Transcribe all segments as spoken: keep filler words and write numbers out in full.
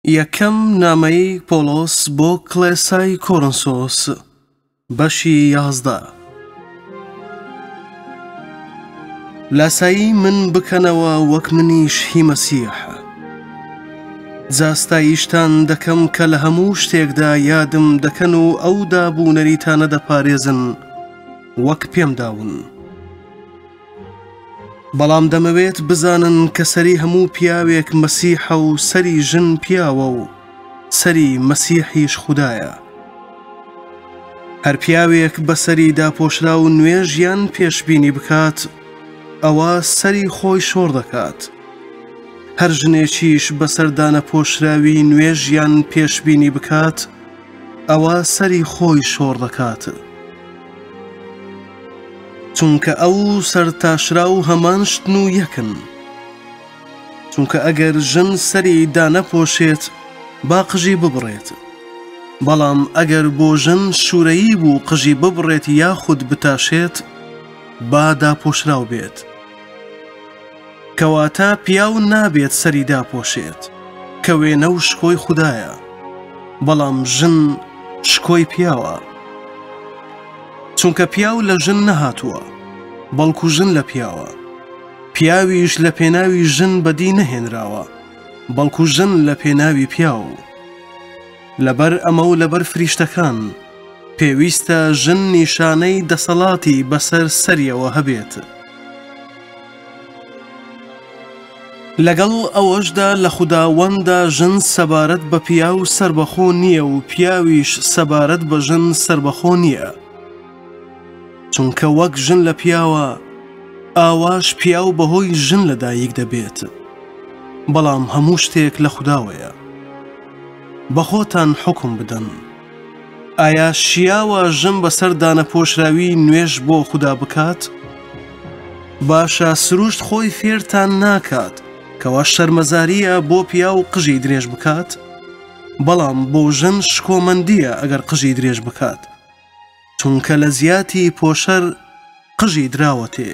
یەکەم نامەی پۆلۆس بۆ کڵێسای کۆرنسۆس بەشی یازدە. لاسایی من بکەنەوە وەک منیش هی مەسیح. جاستاییشتان دەکەم کە لە هەموو شتێکدا یادم دەکەن و ئەو دابوونەریتانە دەپارێزن وەک پێم داون. بەڵام دەمەوێت بزانن کە سەری هەموو پیاوێک مەسیحە و سەری ژن پیاوە و سەری مەسیحیش خودایە. هەر پیاوێک بەسەری داپۆشرا و نوێژیان پێشبینی بکات ئەوە سەری خۆی شۆڕ دەکات. هەر ژنێکیش بەسەردانە پۆشراوی نوێژیان پێشبینی بکات ئەوە سەری خۆی شۆڕ دەکات. چونکە ئەو سەرتاشرا و هەمان شتن و یەکن. چونکە ئەگەر ژن سەری دانەپۆشێت با قژی ببڕێت، بەڵام ئەگەر بۆ ژن شوورەیی بوو قژی ببڕێت یاخود بتاشێت با داپۆشراو بێت. کەواتە پیاو نابێت سەری داپۆشێت کە وێنە و شکۆی خودایە، بەڵام ژن شکۆی پیاوە. چونکە پیاو لە ژن نەهاتووە بەڵکو ژن لە پیاوە. پیاویش لە پێناوی ژن بەدی نەهێنراوە بەڵکو ژن لە پێناوی پیاو. لەبەر ئەمە و لەبەر فریشتەکان پێویستە ژن نیشانەی دەسەڵاتی بەسەر سەریەوە هەبێت. لەگەڵ ئەوەشدا لە خوداوەندا ژن سەبارەت بە پیاو سربەخۆ نییە و پیاویش سەبارەت بە ژن سربەخۆ نییە. چونکە وەک ژن لە پیاوە ئاواش پیاو بەهۆی ژن لەدایک دەبێت. بەڵام هەموو شتێک لە خوداوەیە. بەخۆتان حکم بدەن. ئایا شیاوە ژن بەسەر دانەپۆشراوی نوێژ بۆ خوددا بکات؟ باشە سروشت خۆی فێرتان ناکات کەوا شەرمەزاریە بۆ پیا و قژی درێژ بکات، بەڵام بۆ ژن شکۆمەندیە ئەگەر قژی درێژ بکات، چونکە لە زیاتی پۆشەر قژی دراوە تێ.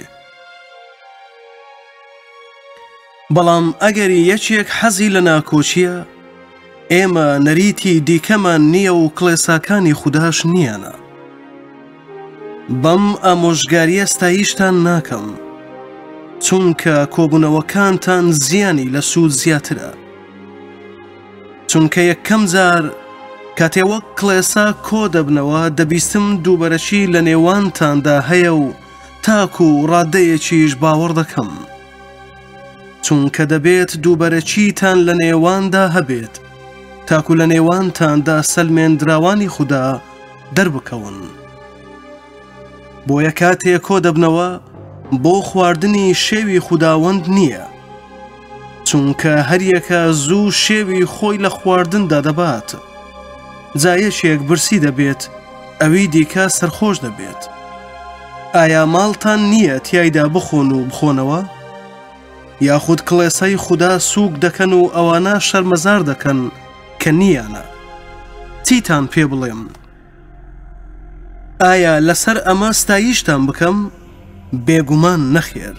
بەڵام ئەگەری یەکێک حەزی لە ناکۆچیە، ئێمە نەریتی دیکەمان نییە و کڵێساکانی خوداش نییانە. بەم ئامۆژگاریە ستاییشتان ناکەم، چونکە کۆبوونەوەکانتان زیانی لە سوود زیاترە. چونکە یەکەم جار کاتێ وەک کڵێسا کۆ دەبنەوە دەبیستم دووبەرەشی لە نێوانتاندا هەیە و تاکو و ڕادەیەکیش باوەڕ دەکەم. چونکە دەبێت دووبەرەچیتان لە نێواندا هەبێت تاکو لە نێوانتاندا سەلمێنراوانی خوددا دەربکەون. بۆیە کاتێ کۆ دەبنەوە بۆ خواردنی شێوی خوداوەند نییە، چونکە هەریەکە زوو شێوی خۆی لە خواردندا دەبات. جایەشێک برسی دەبێت ئەوی دیکە سەرخۆش دەبێت. ئایا ماڵتان نییە تیایدا بخۆن و بخۆنەوە؟ یاخود کڵێسای خوددا سووک دەکەن و ئەوانە شەرمەزار دەکەن کە نییانە؟ چیتان پێ بڵێم؟ ئایا لەسەر ئەمە ستاییشتان بکەم؟ بێگومان نەخێر.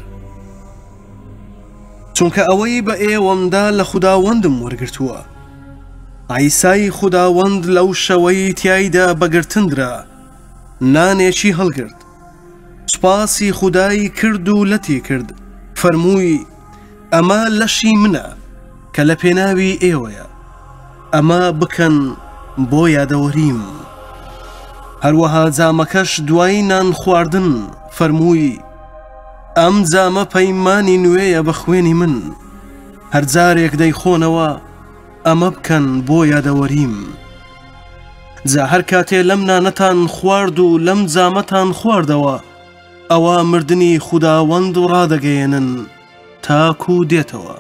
چونکە ئەوەی بە ئێوەمدا لە خوداوەندم وەرگرتووە. عیسای خوداوەند لەو شەوەی تیایدا بەگرتندرا نانێکی هەڵگرت، سوپاسی خودایی کرد و لەتی کرد، فەرمووی ئەمە لەشی منە کە لە پێناوی ئێوەیە، ئەمە بکەن بۆ یادەوەریم. هەروەها جامەکەش دوای نان خواردن فەرمووی ئەم جامە پەیمانی نوێیە بە خوێنی من، هەر جارێک دەیخۆنەوە ئەمە بکەن بۆ یادەوەریم. جا هەر کاتێ لەم نانەتان خوارد و لەم جامەتان خواردەوە ئەوە مردنی خوداوەند و ڕادەگەیەنن تاکو دێتەوە.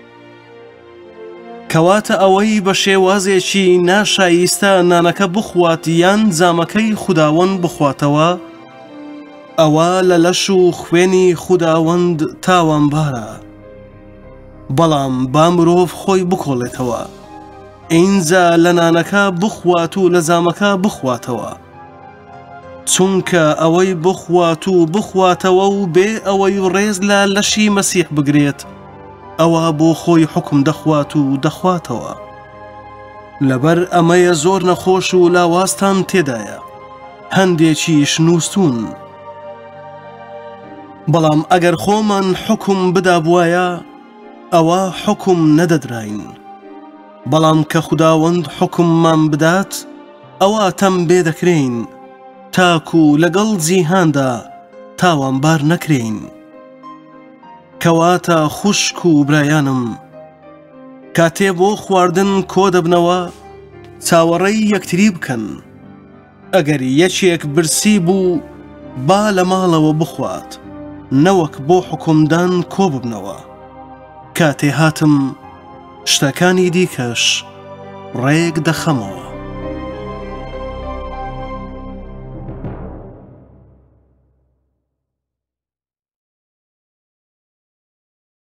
کەواتە ئەوەی بە شێوازێکی ناشایستە نانەکە بخوات یان جامەکەی خوداوەند بخواتەوە، ئەوە لە لەش و خوێنی خوداوەند تاوانبارە. بەڵام با مرۆڤ خۆی بکۆڵێتەوە، ئینجا لە نانەکە بخوات و لە جامەکە بخواتەوە. چونکە ئەوەی بخوات و بخواتەوە و بێ ئەوەی ڕێز لە لەشی مەسیح بگرێت ئەوە بۆ خۆی حکم دەخوات و دەخواتەوە. لەبەر ئەمەیە زۆر نەخۆش و لاواستان تێدایە هەندێکیش نووسون. بەڵام ئەگەر خۆمان حکم بدا بوایە ئەوە حکم نەدەدراین، بەڵام کە خوداوەند حکممان بدات ئەوە تەم بێ دەکرێین تاکو لەگەڵ جیهاندا تاوانبار نەکرێین. کەواتە خوشک و برایانم، کاتێ بۆ خواردن کۆ دەبنەوە چاوەڕێی یەکتری بکەن. ئەگەر یەکێک برسی بوو با لە ماڵەوە بخوات نەوەک بۆ حکومدان کۆ ببنەوە. کاتێ هاتم شتەکانی دیکەش ڕێک دەخەمەوە.